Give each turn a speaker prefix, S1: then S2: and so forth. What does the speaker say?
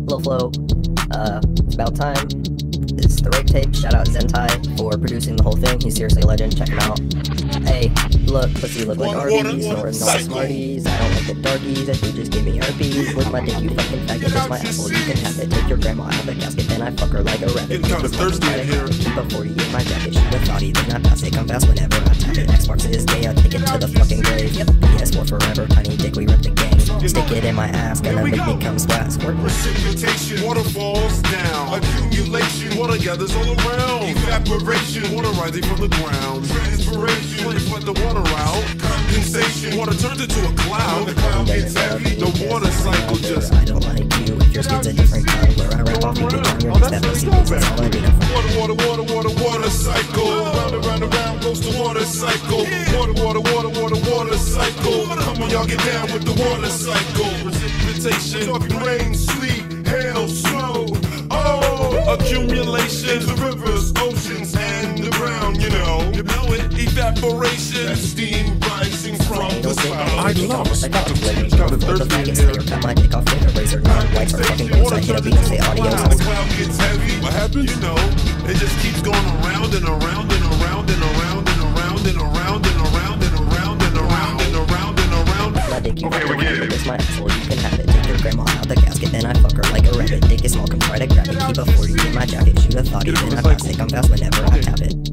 S1: Little Flow, it's about time. It's the Rape Tape. Shout out Zentai for producing the whole thing. He's seriously a legend. Check him out. Hey, look, pussy look like Arby's, snoring all Smarties. I don't like the darkies, that dude just gave me herpes. With my dick, you fucking faggot, it's my asshole, you can have it. Take your grandma out of the casket, then I fuck her like a rabbit.
S2: Getting kinda thirsty in here.
S1: Keep a 40 in my jacket, shoot a thotty, then I pass it, come fast whenever I tap it. Xbox is gay, I take it to the fucking grave. Yep, PS4 forever, tiny dick, we rip the gang. Stick it in my ass, gonna make me come splat.
S2: Precipitation, water falls down. Accumulation, water gathers all around. Evaporation, water rising from the ground. Transpiration, when you let the water out. Condensation, water turns into a cloud. The cloud gets heavy, the water cycle just.
S1: I don't like you, if your skin's a different color. I rip off you, bitch, on your knees, that pussy is all I need.
S2: Water cycle. Round and round goes the water cycle. Water cycle. Come on, y'all get down with the water cycle. Precipitation, talking rain, sleet, hail, snow. Oh, accumulation, the rivers, oceans, and the ground, you know it. Evaporation, that steam rising from the clouds.
S1: I love it. Got a thirsty in here. Cut my dick off with a razor, non-whites are fucking gross. I hit a beat and say audio.
S2: The cloud gets heavy. What happens? You know, it just keeps going around and around and around and around and around and around and around and around and around and around and around.
S1: My dick, you fucking rabbit, it's my asshole, you can have it. Take your grandma out the casket, then I fuck her like a rabbit. Dick is small, come try to grab it. Keep a 40 in my jacket, shoot a thotty, then I pass it, come fast whenever I tap it.